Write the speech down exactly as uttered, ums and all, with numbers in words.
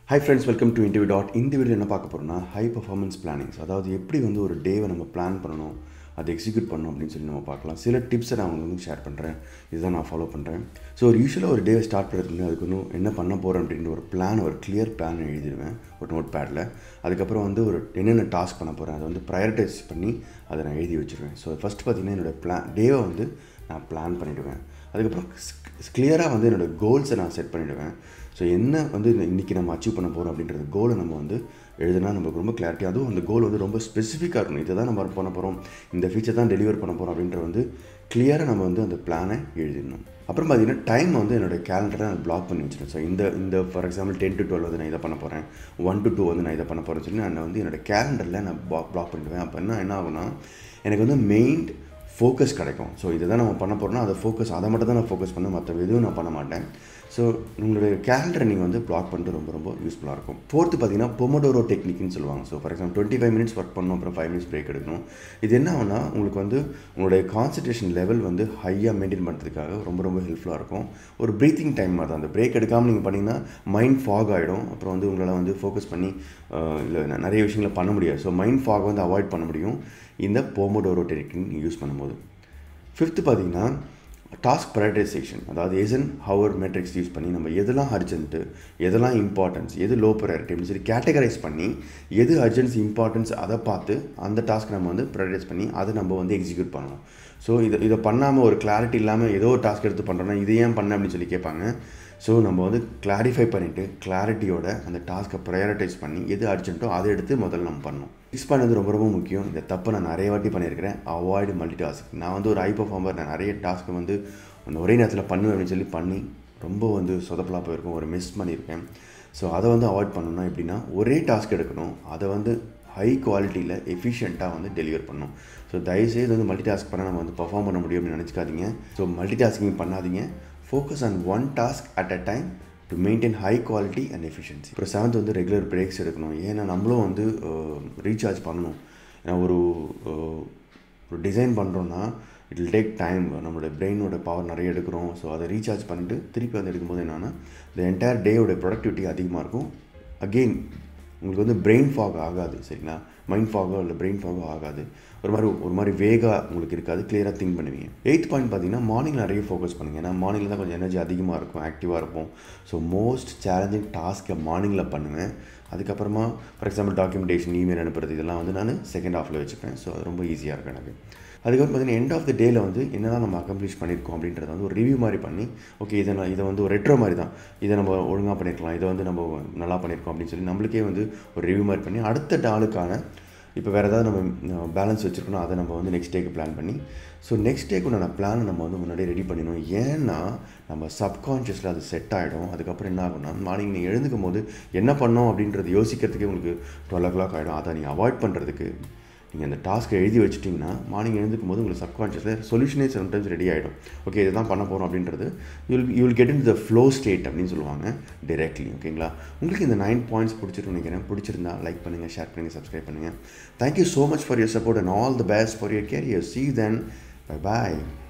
Hi friends, welcome to InterviewDOT. இந்த வீடியோல என்ன பார்க்க போறோம்னா ஹை பெர்ஃபார்மன்ஸ் பிளானிங். அதாவது எப்படி வந்து ஒரு டேவை நம்ம பிளான் பண்ணணும், அதை எக்ஸிக்யூட் பண்ணணும் அப்படின்னு சொல்லி நம்ம பார்க்கலாம். சில டிப்ஸை நான் உங்களுக்கு வந்து ஷேர் பண்ணுறேன். இதுதான் நான் ஃபாலோ பண்ணுறேன். ஸோ ஒரு யூஸ்வலாக ஒரு டேவை ஸ்டார்ட் பண்ணுறதுக்கு அதுக்கு இன்னும் என்ன பண்ண போகிறேன் அப்படின்ற ஒரு பிளான், ஒரு கிளியர் பிளான் எழுதிடுவேன் ஒரு நோட் பேடில். அதுக்கப்புறம் வந்து ஒரு என்னென்ன டாஸ்க் பண்ண போகிறேன் அதை வந்து ப்ரையாரிட்டைஸ் பண்ணி அதை நான் எழுதி வச்சுருவேன். ஸோ ஃபஸ்ட் பார்த்திங்கன்னா என்னோடய பிளான் டேவை வந்து நான் பிளான் பண்ணிவிடுவேன். அதுக்கப்புறம் கிளியராக வந்து என்னோடய கோல்ஸை நான் செட் பண்ணிவிடுவேன். ஸோ என்ன வந்து இன்றைக்கி நம்ம அச்சீவ் பண்ண போகிறோம் அப்படின்றது கோலை நம்ம வந்து எழுதுனா நமக்கு ரொம்ப கிளாரிட்டி. அதுவும் அந்த கோல் வந்து ரொம்ப ஸ்பெசிஃபிக்காக இருக்கணும். இதை தான் நம்ம பண்ண போகிறோம், இந்த ஃபீச்சர் தான் டெலிவர் பண்ண போகிறோம் அப்படின்ற வந்து கிளியராக நம்ம வந்து அந்த பிளானை எழுதிடணும். அப்புறம் பார்த்திங்கன்னா டைம் வந்து என்னோடய கேலண்டரை நான் பிளாக் பண்ணி வச்சுருக்கேன். ஸோ இந்த இந்த for example ten to twelve வந்து நான் இதை பண்ண போகிறேன், ஒன் டு டூ வந்து நான் இதை பண்ண போகிறேன்னு சொல்லி நான் வந்து என்னோடய கேலண்டரில் நான் பிளாக் பிளாக் பண்ணிடுவேன். அப்போ என்ன என்ன ஆகுனா எனக்கு வந்து மெயின் ஃபோக்கஸ் கிடைக்கும். ஸோ இதை தான் நம்ம பண்ண போகிறோம்னா அதை ஃபோக்கஸ் அதை மட்டும் தான் நான் ஃபோக்கஸ் பண்ண, மற்ற எதுவும் நான் பண்ண மாட்டேன். ஸோ உங்களுடைய கேலண்டரை நீங்கள் வந்து பிளாக் பண்ணிட்டு ரொம்ப ரொம்ப யூஸ்ஃபுல்லாக இருக்கும். ஃபோர்த்து பார்த்தீங்கன்னா பொமோடோரோ டெக்னிக்னு சொல்லுவாங்க. So for example twenty five minutes work பண்ணணும், அப்புறம் ஃபைவ் மினிட்ஸ் பிரேக் எடுக்கணும். இது என்ன ஆகுனா உங்களுக்கு வந்து உங்களுடைய கான்சன்ட்ரேஷன் லெவல் வந்து ஹையாக மெயின்டைன் பண்ணுறதுக்காக ரொம்ப ரொம்ப ஹெல்ப்ஃபுல்லாக இருக்கும். ஒரு ப்ரீத்திங் டைம் மாதிரி தான். அந்த பிரேக் எடுக்காமல் நீங்கள் பண்ணிங்கன்னா மைண்ட் ஃபாக் ஆகிடும். அப்புறம் வந்து உங்களால் வந்து ஃபோக்கஸ் பண்ணி இல்லை நிறைய விஷயங்களை பண்ண முடியாது. ஸோ மைண்ட் ஃபாக் வந்து அவாய்ட் பண்ண முடியும் இந்த பொமோடோரோ டெக்னிக் யூஸ் பண்ணும்போது. ஃபிஃப்த்து பார்த்தீங்கன்னா டாஸ்க் ப்ரையாரிட்டைசேஷன். அதாவது ஐசன்ஹவர் மேட்ரிக்ஸ் யூஸ் பண்ணி நம்ம எதெல்லாம் அர்ஜென்ட்டு, எதெல்லாம் இம்பார்ட்டன்ஸ், எது லோ ப்ரையாரிட்டி அப்படின்னு சொல்லி கேட்டகரைஸ் பண்ணி எது அர்ஜென்ஸ் இம்பார்ட்டன்ஸ் அதை பார்த்து அந்த டாஸ்க் நம்ம வந்து ப்ரையாரிட்டைஸ் பண்ணி அதை நம்ம வந்து எக்ஸிக்யூட் பண்ணணும். ஸோ இதை இதை பண்ணாமல் ஒரு கிளாரிட்டி இல்லாமல் ஏதோ ஒரு டாஸ்க் எடுத்து பண்ணுறோன்னா இது ஏன் பண்ண அப்படின்னு சொல்லி கேட்பாங்க. ஸோ நம்ம வந்து கிளாரிஃபை பண்ணிவிட்டு கிளாரிட்டியோட அந்த டாஸ்க்கை ப்ரையாரிட்டைஸ் பண்ணி எது அர்ஜென்ட்டோ அதை எடுத்து முதல்ல நம்ம பண்ணணும். ஃபிக்ஸ் பண்ணது ரொம்ப ரொம்ப முக்கியம். இந்த தப்பை நான் நிறைய வாட்டி பண்ணியிருக்கிறேன். Avoid multi task. நான் வந்து ஒரு ஹை பர்ஃபார்மர். நான் நிறைய டாஸ்க்கை வந்து ஒரே நேரத்தில் பண்ணுவேன் அப்படின்னு சொல்லி பண்ணி ரொம்ப வந்து சொதப்பலாக போயிருக்கேன், ஒரு மிஸ் பண்ணியிருக்கேன். ஸோ அதை வந்து அவாய்ட் பண்ணணும்னா எப்படின்னா ஒரே டாஸ்க் எடுக்கணும், அதை வந்து ஹை குவாலிட்டியில் எஃபிஷியண்ட்டாக வந்து டெலிவர் பண்ணணும். ஸோ தயவுசெய்து வந்து மல்டி டாஸ்க் பண்ணால் நம்ம வந்து பர்ஃபார்ம் பண்ண முடியும் அப்படின்னு நினச்சிக்காதீங்க. ஸோ மல்டி டாஸ்கிங் பண்ணாதீங்க. Focus on one task at a time to maintain high quality and efficiency. அப்புறம் செவன்த் வந்து ரெகுலர் பிரேக்ஸ் எடுக்கணும். ஏன்னா நம்மளும் வந்து ரீசார்ஜ் பண்ணணும். ஏன்னா ஒரு ஒரு டிசைன் பண்ணுறோன்னா இட் வில் டேக் டைம். நம்மளோட பிரெயினோட பவர் நிறைய எடுக்கிறோம். ஸோ அதை ரீசார்ஜ் பண்ணிட்டு திருப்பி வந்து எடுக்கும்போது என்னென்னா இந்த என்டையர் டேயோட ப்ரொடக்டிவிட்டி அதிகமாக இருக்கும். அகெயின் உங்களுக்கு வந்து பிரெயின் ஃபாக் ஆகாது. சரிங்களா, மைண்ட் ஃபாகோ இல்லை பிரெயின் ஃபாகோ ஆகாது. ஒரு மாதிரி ஒரு மாதிரி வேகாக உங்களுக்கு இருக்காது, கிளியராக திங்க் பண்ணுவீங்க. எயித் பாயிண்ட் பார்த்தீங்கன்னா மார்னிங் நிறைய ஃபோக்கஸ் பண்ணுங்கள். ஏன்னா மார்னிங்கில் தான் கொஞ்சம் எனர்ஜி அதிகமாக இருக்கும், ஆக்டிவாக இருப்போம். ஸோ மோஸ்ட் சேலஞ்சிங் டாஸ்க்கை மார்னிங்கில் பண்ணுவேன். அதுக்கப்புறமா ஃபார் எக்ஸாம்பிள் டாக்குமெண்டேஷன், இமெயில் அனுப்புறது இதெல்லாம் வந்து நான் செகண்ட் ஹாஃபில் வச்சுப்பேன். ஸோ அது ரொம்ப ஈஸியாக இருக்கும் எனக்கு. அதுக்கப்புறம் பார்த்தீங்கன்னா எண்ட் ஆஃப் த டேயில் வந்து என்னெல்லாம் நம்ம அக்கம்ப்ளிஷ் பண்ணியிருக்கோம் அப்படின்றத வந்து ஒரு ரிவ்யூ மாதிரி பண்ணி, ஓகே இதை நான் இதை வந்து ஒரு ரெட்ரோ மாதிரி தான், இதை நம்ம ஒழுங்காக பண்ணியிருக்கலாம், இதை வந்து நம்ம நல்லா பண்ணியிருக்கோம் அப்படின்னு சொல்லி நம்மளுக்கே வந்து ஒரு ரிவ்யூ மாதிரி பண்ணி அடுத்த நாளுக்கான இப்போ வேறு ஏதாவது நம்ம பேலன்ஸ் வச்சுருக்கணும் அதை நம்ம வந்து நெக்ஸ்ட் டேக்கு பிளான் பண்ணி, ஸோ நெக்ஸ்ட் டேக்குண்டான பிளானை நம்ம வந்து முன்னாடியே ரெடி பண்ணிடணும். ஏன்னா நம்ம சப்கான்ஷியஸில் அது செட் ஆகிடும். அதுக்கப்புறம் என்ன ஆகும்னா மார்னிங் நீங்கள் எழுந்துக்கும் போது என்ன பண்ணோம் அப்படின்றது யோசிக்கிறதுக்கே உங்களுக்கு டுவெல் ஓ கிளாக் ஆகிடும். அதை நீங்கள் அவாய்ட் பண்ணுறதுக்கு நீங்கள் அந்த டாஸ்க்கை எழுதி வச்சுட்டிங்கன்னா மார்னிங் எழுந்துக்கும் போது உங்களுக்கு சப்கான்ஷியஸில் சொல்யூஷனே சம்டைம்ஸ் ரெடி ஆகிடும். ஓகே இதை தான் பண்ண போகிறோம் அப்படின்றது you'll you will get in the flow state அப்படின்னு சொல்லுவாங்க டைரெக்ட்லி. ஓகேங்களா, உங்களுக்கு இந்த நைன் பாயிண்ட்ஸ் பிடிச்சிருக்குன்னு நினைக்கிறேன். பிடிச்சிருந்தா லைக் பண்ணுங்கள், ஷேர் பண்ணுங்கள், சப்ஸ்கிரைப் பண்ணுங்கள். Thank you so much for your support and all the best for your career. See you then. Bye bye.